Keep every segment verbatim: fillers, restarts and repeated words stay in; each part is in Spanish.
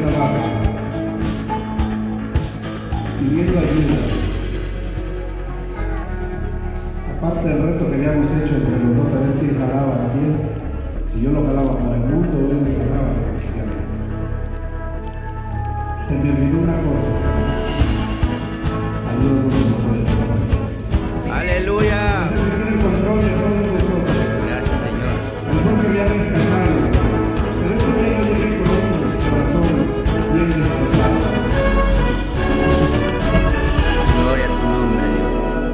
trabajo, pidiendo ayuda. Aparte del reto que habíamos hecho entre los dos, a ver quién jalaba bien, si yo lo jalaba para el mundo o él me jalaba para el cristiano. Se me olvidó una cosa. A Dios no se lo puede hacer. ¡Aleluya! Ese tiene el control de todos nosotros. Gracias, Señor. A lo mejor me había rescatado, pero ese día yo llegué con un corazón bien destrozado. Gloria a tu nombre, Dios.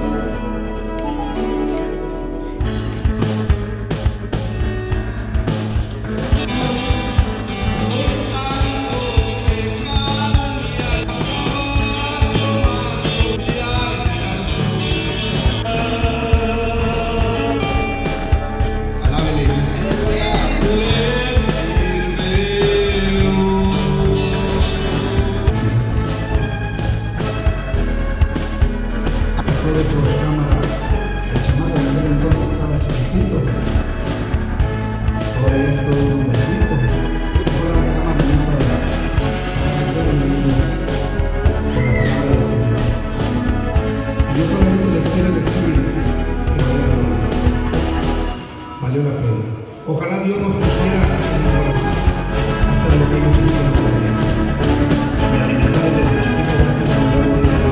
De su recámara, el chamaco en aquel entonces estaba chiquitito, ahora ya es todo un hombrecito. Llegó a la recámara también para aprender oídos con la palabra del Señor. Y yo solamente les quiero decir que valió la pena. Valió la pena. Ojalá Dios nos pusiera en el corazón hacer lo que ellos hicieron por mí. Me alimentaron desde chiquito, es que me luego dice,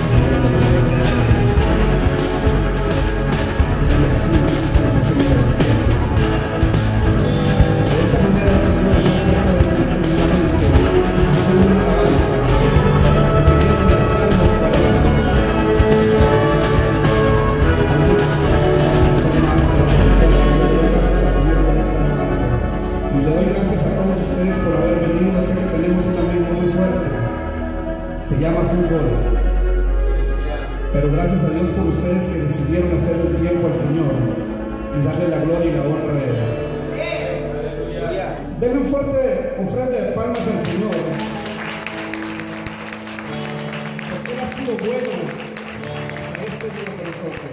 de esa manera el Señor me está determinadamente haciendo una alabanza, refiriéndome al Salmos cuarenta y dos. Le doy gracias al Señor por esta alabanza y le doy gracias a todos ustedes por haber venido. Sé que tenemos un amigo muy fuerte, se llama fútbol. Pero gracias a Dios por ustedes que decidieron hacer el tiempo al Señor y darle la gloria y la honra a Él. Denle un fuerte ofrenda de palmas al Señor, porque Él ha sido bueno hasta este día con nosotros.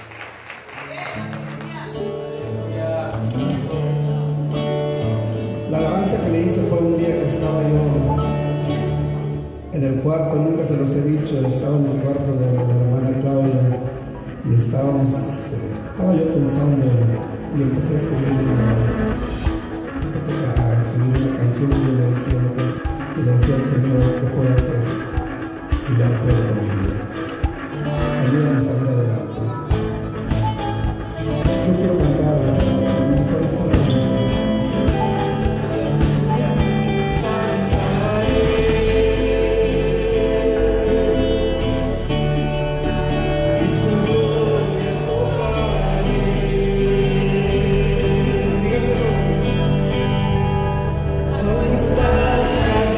La alabanza que le hice fue un día que estaba yo en el cuarto, nunca se los he dicho, estaba en el cuarto de la hermana Claudia y estábamos, este, estaba yo pensando y, y empecé a escribir una alabanza. Empecé a escribir una canción y yo le decía, y le decía al Señor, ¿qué puedo hacer? Y ya no puedo con mi vida. Ayúdame a salir adelante. Yo quiero cantar, a lo mejor esta alabanza.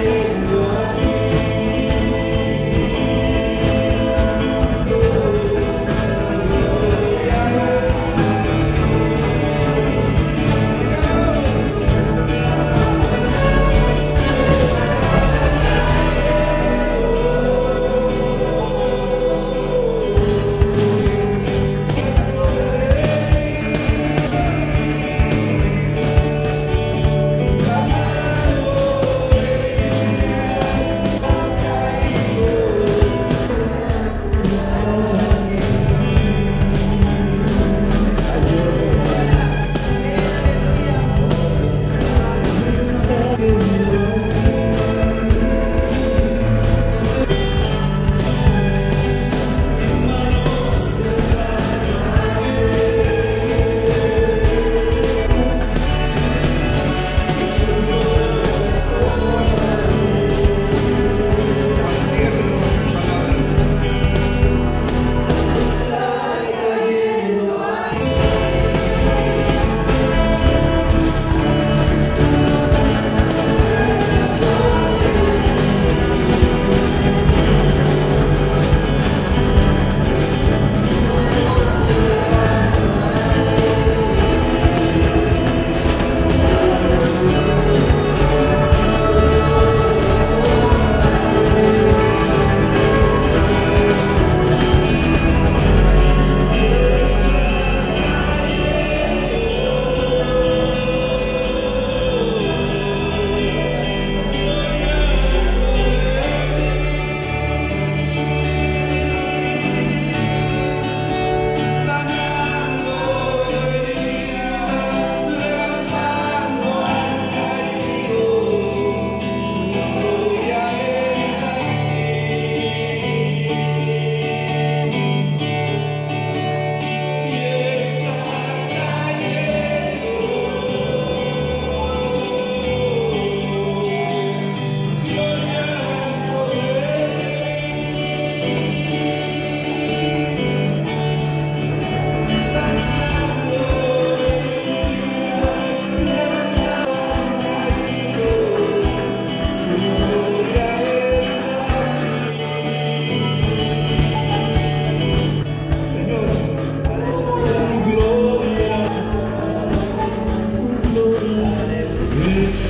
Oh,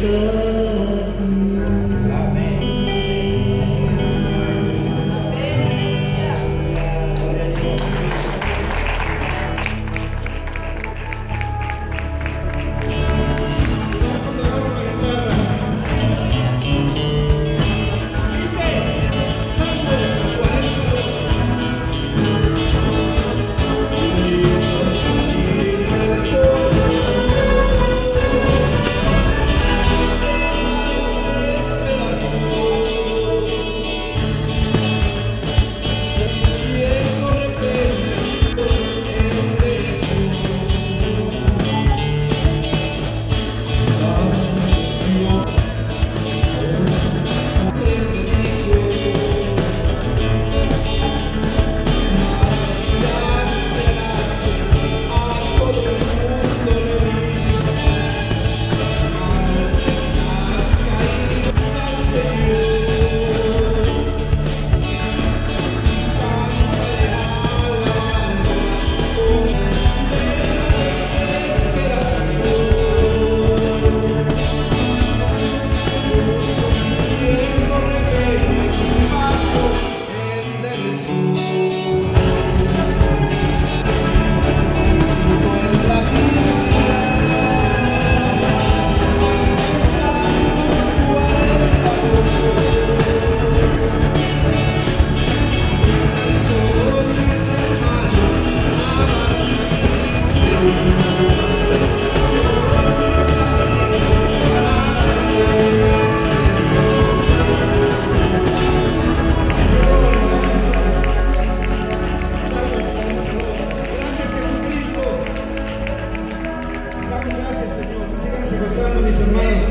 Mis hermanos,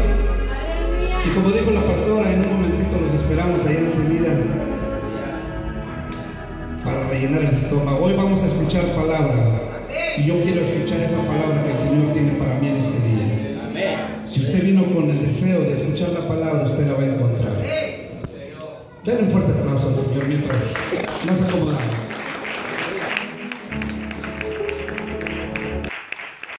y como dijo la pastora, en un momentito los esperamos allá enseguida para rellenar el estómago. Hoy vamos a escuchar palabra y yo quiero escuchar esa palabra que el Señor tiene para mí en este día. Si usted vino con el deseo de escuchar la palabra, usted la va a encontrar. Denle un fuerte aplauso al Señor mientras nos acomodamos.